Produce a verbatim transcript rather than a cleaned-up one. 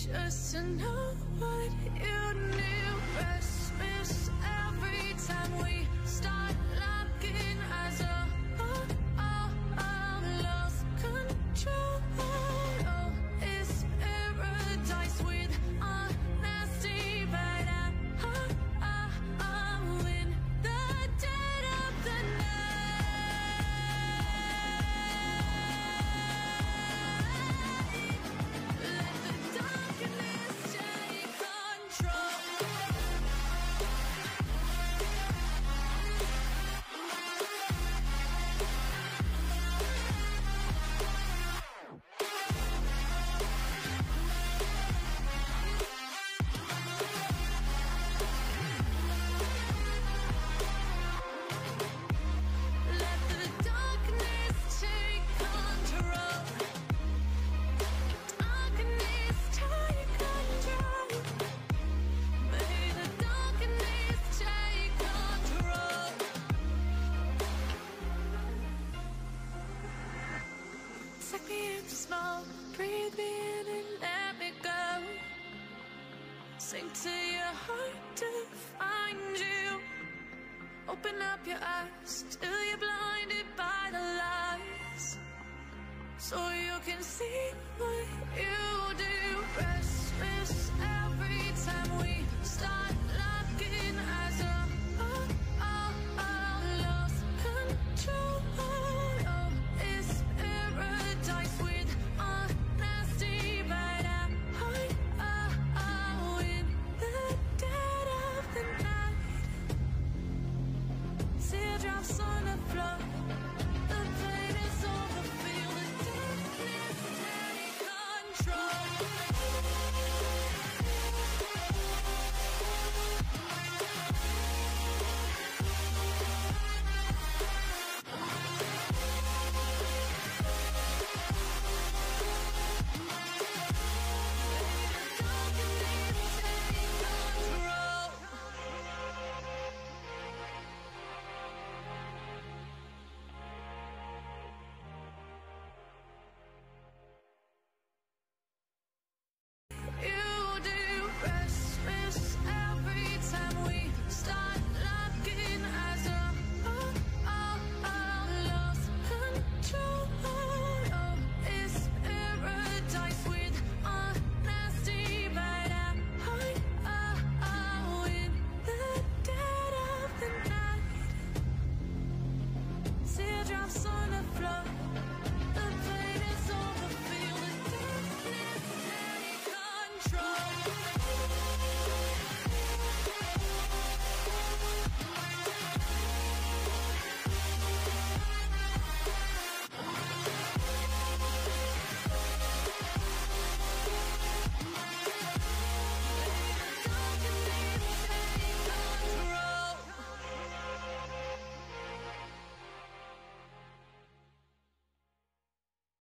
just to know what you knew. Restless every time we start locking eyes. Oh, oh, oh, oh, lost control. Oh, it's paradise with honesty, but I, oh, oh, oh, in the dead of the night. Let the darkness take control. Let the darkness take control. Darkness take control. May the darkness take control. Take me in small, breathe me in and let me go. Sink to your heart to find you. Open up your eyes till you're blinded by the lies, so you can see